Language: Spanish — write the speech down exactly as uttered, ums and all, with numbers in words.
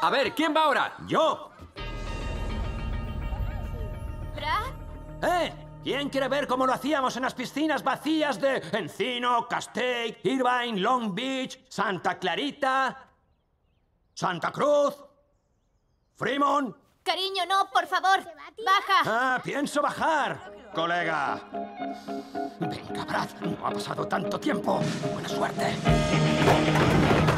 A ver, ¿quién va ahora? ¡Yo! ¿Brad? ¿Eh? ¿Quién quiere ver cómo lo hacíamos en las piscinas vacías de Encino, Castaic, Irvine, Long Beach, Santa Clarita, Santa Cruz, Fremont? Cariño, no, por favor. Baja. Ah, pienso bajar, colega. Venga, Brad, no ha pasado tanto tiempo. Buena suerte.